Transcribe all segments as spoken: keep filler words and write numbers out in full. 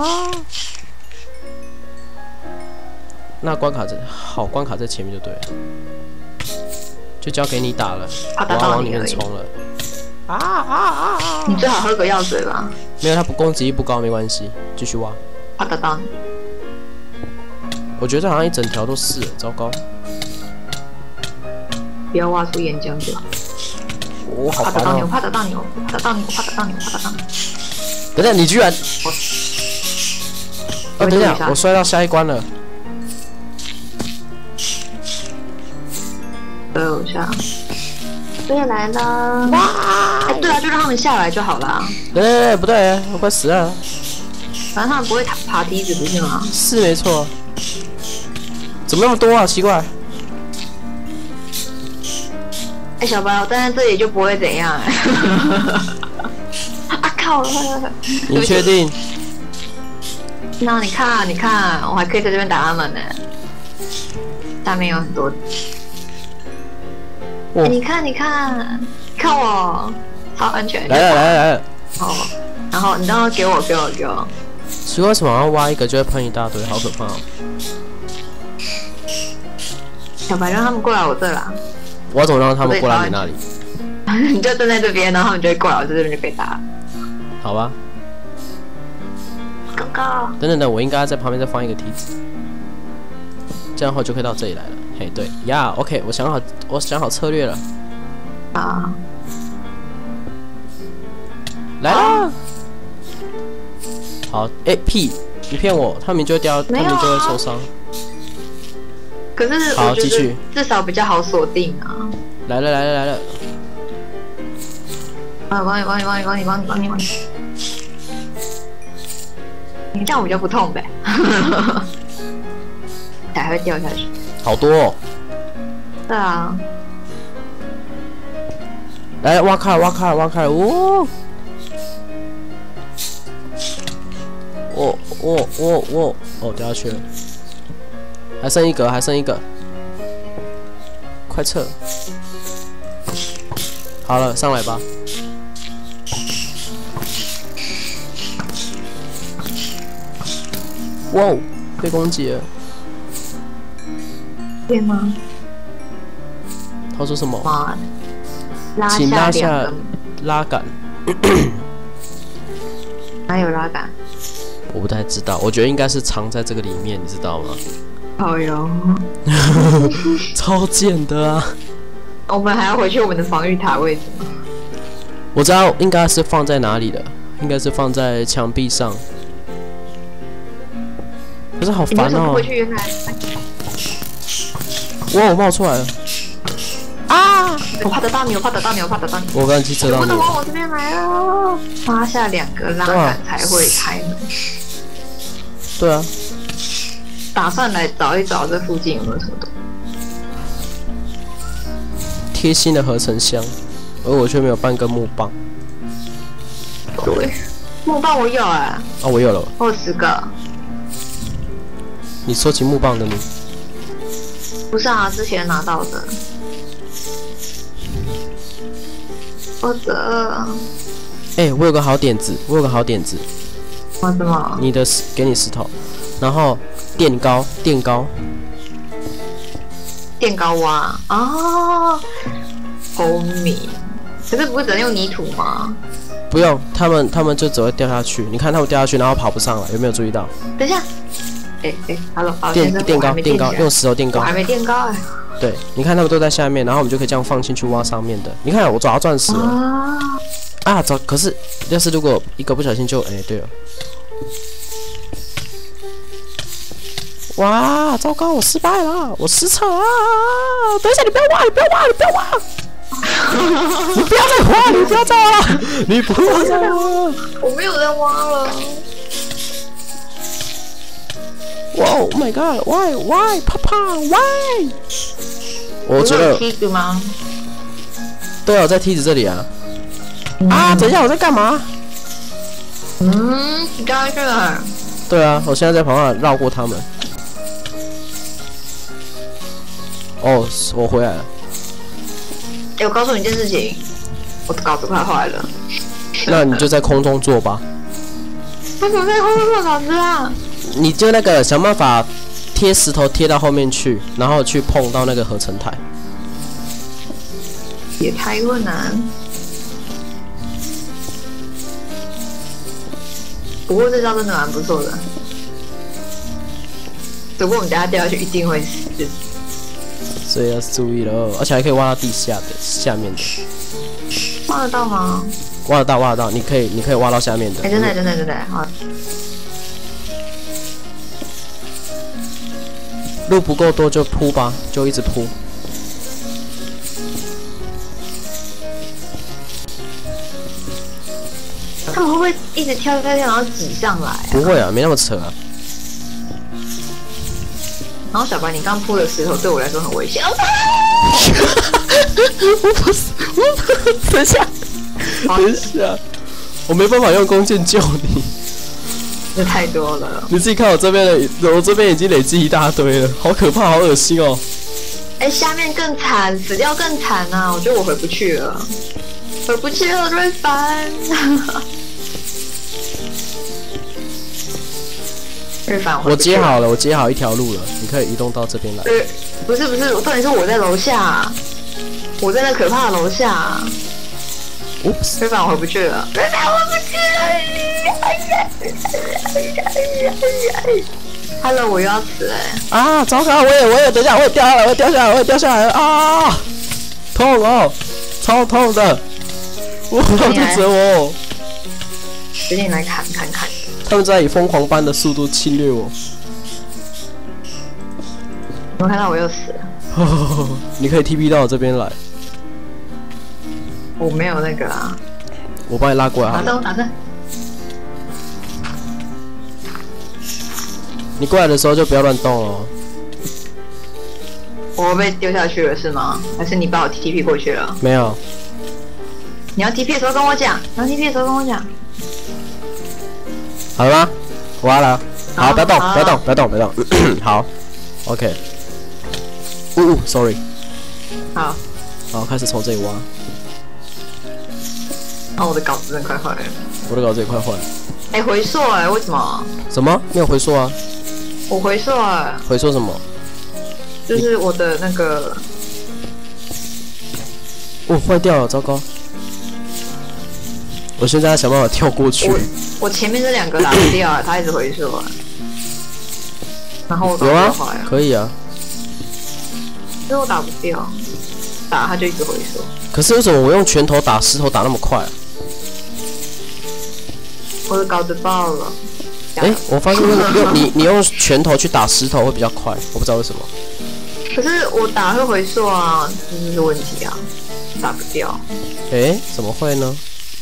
啊！那关卡在好，关卡在前面就对了，就交给你打了， 我要往里面冲了。啊啊啊啊！ 你最好喝个药水吧。 没有，他不攻击力不高，没关系，继续挖。 怕得到你。 我觉得好像一整条都是，糟糕。 不要挖出岩浆就好。 我好烦哦！ 怕得到你，我怕得到你，我怕得到你，我怕得到你，我怕得到你。 等等，你居然！哦，等一下，我摔到下一关了。 等一下，我也来了！哇！哎，对啊，就让他们下来就好了。 对对对，不对，我快死了。 反正他们不会爬爬梯子，不是吗？ 是没错。怎么那么多啊？奇怪。 哎，小白，我站在这里就不会怎样。啊靠！ 你确定？ 那你看，你看，我还可以在这边打他们呢。下面有很多。欸、你看，你看，看我，超安全。 来了，来了，来了。 哦，然后你让他给我，给我，给我。 奇怪，为什么要挖一个就会喷一大堆，好可怕哦！ 小白，让他们过来我这啦。 我要怎么让他们过来你那里？ 你就站在这边，然后他们就会过来我这边就可以打。 好吧。 高高。 等等等，我应该在旁边再放一个梯子，这样的话就可以到这里来了。嘿，对呀 ，OK， 我想好，我想好策略了。 啊。 来啦！好，哎、欸、屁，你骗我，他们就会掉，他们就会受伤。 可是好，继续， 至少比较好锁定啊。 来了来了来了！ 啊，帮你帮你帮你帮你帮你帮你帮你！你这样我比较不痛呗。才会掉下去。 好多哦。 对啊。 来，挖开挖开挖开！哦！我我我我哦，掉下去了。还剩一个，还剩一个，快撤！好了，上来吧。哇哦，被攻击了。 对吗？ 他说什么？ 拉请拉下下拉杆。 哪有拉杆？ 我不太知道，我觉得应该是藏在这个里面，你知道吗？ 好哟， 超贱的啊！ 我们还要回去我们的防御塔位置吗？ 我知道应该是放在哪里的，应该是放在墙壁上。可是好烦哦！ 回去原来。 哇，我冒出来了！啊！ 我怕得到你，我怕得到你，我怕得到你。 我刚才车到你。 不能往我这边来啊！拉下两个拉杆才会开门。 对啊。 打算来找一找这附近有没有什么东西。 贴心的合成箱，而我却没有半根木棒。 对，木棒我有哎、欸。 啊，我有了。 我有十个。 你收集木棒的你？ 不是啊，之前拿到的。我的。 哎、欸，我有个好点子，我有个好点子。 我什么？ 你的给你石头，然后垫高，垫高。 垫高挖啊，聪明。可是不是只能用泥土吗？ 不用，他们他们就只会掉下去。你看他们掉下去，然后跑不上来，有没有注意到？ 等一下，哎哎 ，Hello， 垫垫高，垫高，用石头垫高。 我还没垫高哎。 对，你看他们都在下面，然后我们就可以这样放进去挖上面的。你看我找到钻石了。啊，啊找，可是要是如果一个不小心就，哎，对了。哇，糟糕，我失败了，我失策啊！等一下，你不要挖，你不要挖，你不要挖！你不要再挖，你不要再挖，你不要再挖！ 我没有在挖了。 哇 ，Oh my God，Why Why 啪啪 Why？ 我觉得梯子吗？ 对啊，我在梯子这里啊。嗯、啊，等一下，我在干嘛？ 嗯，你掉下去了。 对啊，我现在在旁边绕过他们。哦，我回来了。 欸、我告诉你一件事情，我的稿子快坏了。 那你就在空中做吧。 为什么在后面会有脑子啊？ 你就那个想办法贴石头贴到后面去，然后去碰到那个合成台。 也太困难。不过这招真的蛮不错的。只不过我们等下掉下去一定会死。 所以要注意了，而且还可以挖到地下的下面的。 挖得到吗？ 挖得到，挖得到，你可以，你可以挖到下面的。 哎、欸，真的，真的，真的，好。 路不够多就铺吧，就一直铺。 他们会不会一直跳跳跳，然后挤上来、啊？ 不会啊，没那么扯啊。 然后小白，你刚铺的石头对我来说很危险。 我不是，我不是，等一下，等一下，我没办法用弓箭救你。 这太多了。 你自己看我这边的，我这边已经累积一大堆了，好可怕，好恶心哦。 哎、欸，下面更惨，死掉更惨啊！我觉得我回不去了，回不去了，瑞凡。瑞凡， 我接好了，我接好一条路了，你可以移动到这边来。 呃，不是不是，重点是我在楼下，我在那可怕的楼下。Oops， 瑞凡，我回不去了，瑞凡，我回不去了。Hello， 我又要死了、欸。 啊，糟糕！我也我也等一下，我也掉下来，我也掉下来，我也掉下来了啊！痛哦，超痛的，我好肚子哦。 决定来砍砍砍。 他们在以疯狂般的速度侵略我。 我看到我又死了。 你可以 T P 到我这边来。 我没有那个啊。 我把你拉过来好了。 打针，打针。 你过来的时候就不要乱动哦。 我被丢下去了是吗？还是你把我 T P 过去了？ 没有。 你要 T P 的时候跟我讲，你要 T P 的时候跟我讲。 好了吗？挖了。好，不要动，不要动，不要动，不要动。好 ，OK。呜呜 ，sorry。 好。 好，开始从这里挖。 哦，我的稿子真的快坏了。 我的稿子也快坏了。 哎、欸，回溯哎，为什么？ 什么？没有回溯啊？ 我回溯哎。 回溯什么？ 就是我的那个。 哦，坏掉了，糟糕！我现在要想办法跳过去。 我, 我前面这两个打不掉了，它一直回溯啊。然后我有啊，可以啊。 因为我打不掉，打它就一直回溯。 可是为什么我用拳头打石头打那么快啊？ 我的稿子爆了。 哎、欸，我发现用用你你用拳头去打石头会比较快，我不知道为什么。 可是我打会回溯啊，这就是问题啊，打不掉。 哎、欸，怎么会呢？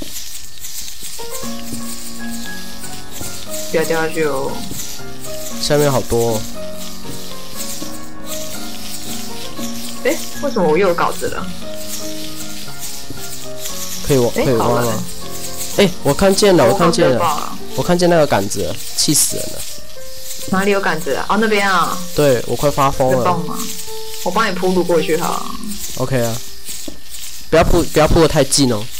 不要掉下去哦。 下面好多、哦。 哎、欸，为什么我又有稿子了？ 可以挖，可以挖吗？哎、欸，我看见了，我看见了，我看见那个杆子了，气死人了！ 哪里有杆子啊？哦，那边啊。 对，我快发疯了。 吗？我帮你铺路过去哈。 OK 啊，不要铺，不要铺得太近哦。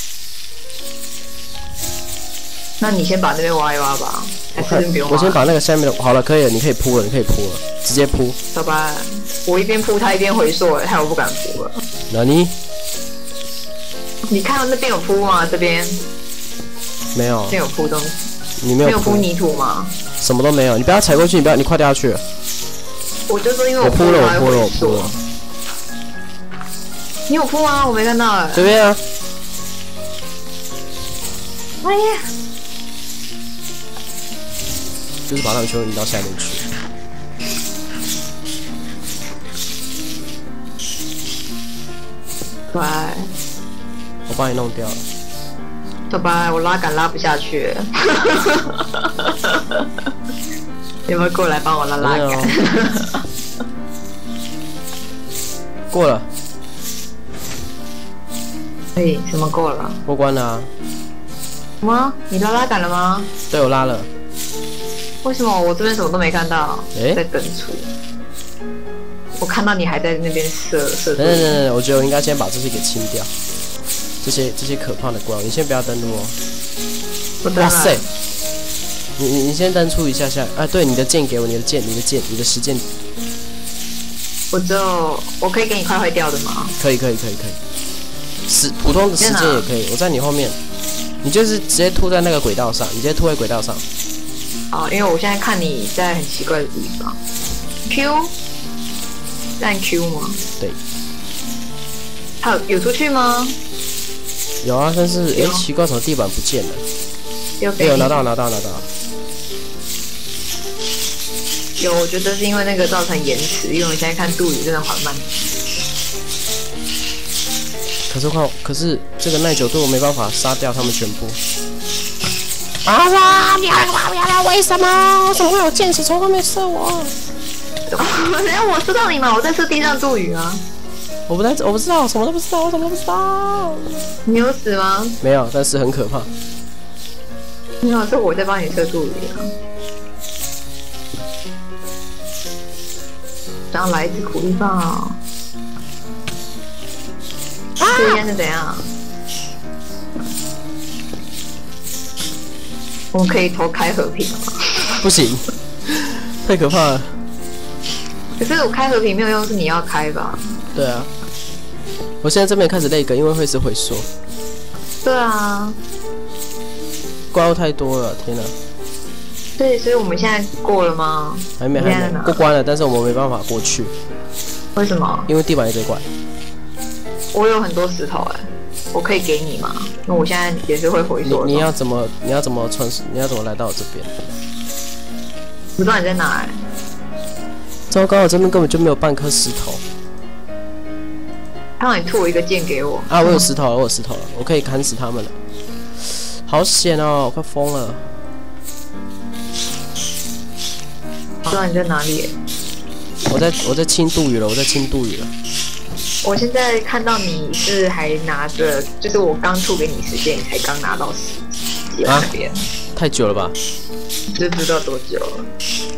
那你先把那边挖一挖吧，还是不用挖？ 我先把那个下面的好了，可以了，你可以铺了，你可以铺了，直接铺。 好吧，我一边铺它一边回溯，害我不敢铺了。 那你？ 你看到那边有铺吗？这边没有。 这边有铺东西。 你没有？ 没有铺泥土吗？ 什么都没有，你不要踩过去，你不要，你快掉下去了。 我就说因为我铺了，我铺了，我铺了。 你有铺吗？我没看到哎。 这边啊。 哎呀！ 就是把他们全部移到下面去。 乖。 我帮你弄掉了。 走吧，我拉杆拉不下去。有没有过来帮我拉拉杆？ 过了。 哎，什么过了？ 过关了啊。 什么？你拉拉杆了吗？ 对，我拉了。 为什么我这边什么都没看到？欸、在等出。我看到你还在那边射射。 等等等等，我觉得我应该先把这些给清掉。这些这些可怕的怪物，你先不要登录哦。 我登了。哇塞！ 你你你先登出一下下啊！对，你的剑给我，你的剑，你的剑，你的时间。 我只有我可以给你快坏掉的吗？ 可以可以可以可以，时普通的时间也可以。我在你后面，你就是直接吐在那个轨道上，你直接吐在轨道上。 好，因为我现在看你在很奇怪的地方。Q， 按 Q 吗？ 对。 还有有出去吗？ 有啊，但是哎，奇怪，怎么地板不见了？ 有有拿到拿到拿到。 有，我觉得是因为那个造成延迟，因为我现在看杜宇真的缓慢。 可是快，可是这个耐久度我没办法杀掉他们全部。啊哇！不要了，不要了！为什么？怎么会有箭矢从后面射我？ 没有，我知道你嘛，我在射地上杜宇啊。 我不在，我不知道，什么都不知道，我什么都不知道。 你有死吗？ 没有，但是很可怕。 没有，是我在帮你射杜宇啊。然后来一支苦力棒。啊！这边是怎样？我们可以投开和平吗？ 不行，太可怕了。 可是我开和平没有用，是你要开吧？ 对啊。我现在这边开始累梗，因为会是回缩。 对啊。 怪物太多了，天哪！ 对，所以我们现在过了吗？ 还没，还没过关了，但是我们没办法过去。 为什么？ 因为地板一堆怪。 我有很多石头哎、欸，我可以给你吗？那我现在也是会回缩。 你你要怎么？你要怎么穿？你要怎么来到我这边？ 不知道你在哪哎、欸。 糟糕，我这边根本就没有半颗石头。 让你吐一个剑给我。 啊，我有石头了，我有石头了，我可以砍死他们了。好险哦，我快疯了。 不知道你在哪里、欸？ 我在我在清渡宇了，我在清渡宇了。 我现在看到你是还拿着，就是我刚吐给你时间，你才刚拿到十几那边、啊， 太久了吧？ 就不知道多久了。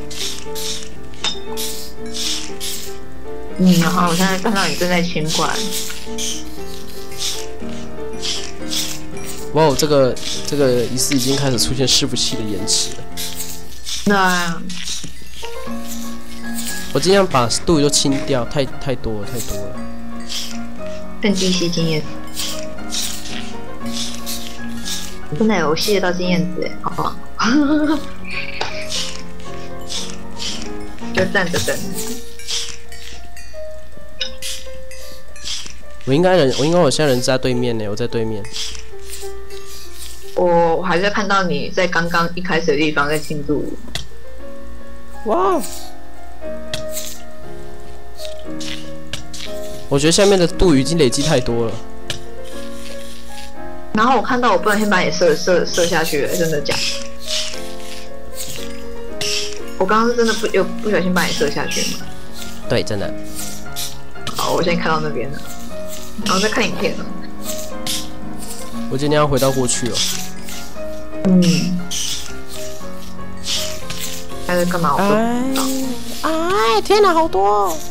嗯，然后我现在看到你正在清怪。 哇，这个这个仪式已经开始出现伺服器的延迟了。 那我尽量把度都清掉，太太多了，太多了。 趁机吸经验，真的有吸得到经验值哎，好不好？就站着等。 我应该人，我应该我现在人在对面呢，我在对面。 我还是看到你在刚刚一开始的地方在庆祝。 哇！我觉得下面的度已经累积太多了。 然后我看到我不能先把你射射射下去了，真的假的？我刚刚是真的不有不小心把你射下去吗？ 对，真的。 好，我现在看到那边了，然后再看影片了。 我今天要回到过去了。 嗯。还在干嘛？我不知道。 哎，天哪，好多、哦！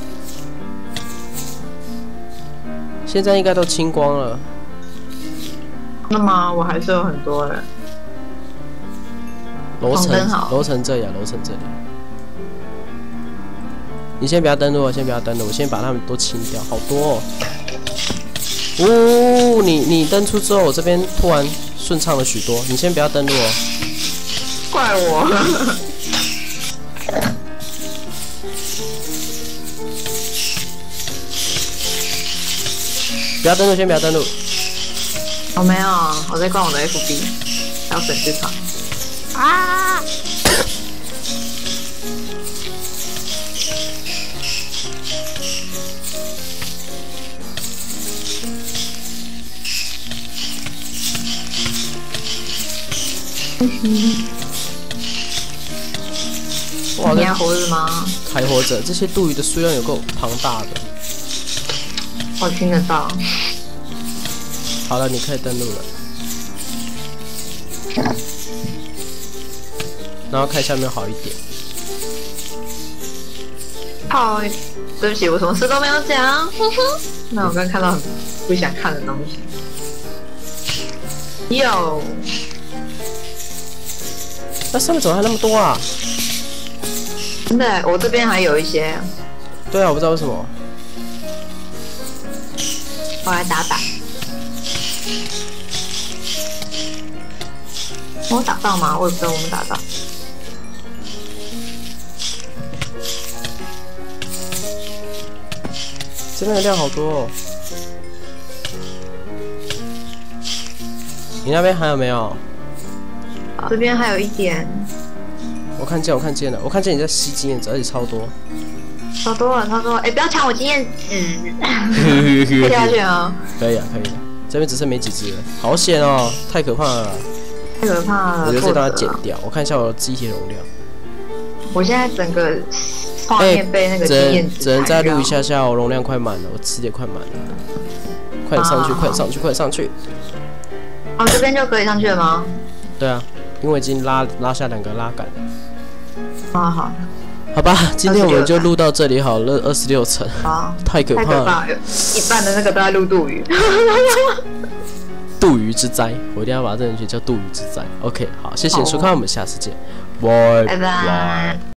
现在应该都清光了。 那么我还是有很多人。 楼层，楼层这里啊，楼层这里。你先不要登录，先不要登录，我先把他们都清掉，好多哦。哦，你你登出之后，我这边突然顺畅了许多。你先不要登录哦。 怪我。 不要登录，先不要登录。 我、哦、没有，我在逛我的 F B， 还有粉丝团。啊！哇，你还活着吗？ 还活着，这些杜鱼的数量有够庞大的。 我听得到。 好了，你可以登录了。然后看下面好一点。 好，对不起，我什么事都没有讲。那我刚看到很不想看的东西。有。 那上面怎么还那么多啊？ 真的，我这边还有一些。 对啊，我不知道为什么。 我来打打。我打到吗？我也不知道我们打到。 这边的量好多哦。你那边还有没有？ 这边还有一点。 我看见，我看见了，我看见你在吸经验值，而且超多。 超多了，超多了！哎、欸，不要抢我经验值。可以下去啊？ 可以啊，可以啊。这边只剩没几只了，好险哦，太可怕了。 太可怕了！ 我觉得这段要剪掉。我看一下我的机体容量。 我现在整个画面被那个经验值、欸、 只能再录一下下，我容量快满了，我词也快满了。快点上去，快点上去，快点上去！ 哦，这边就可以上去了吗？ 对啊，因为已经拉拉下两个拉杆了。 好好。 好吧，今天我们就录到这里好了，二十六层，太可怕了， 太可怕了，一半的那个都在录杜鱼， 杜鱼之灾，我一定要把这人学叫杜鱼之灾。OK， 好，谢谢收看，我们下次见，拜拜。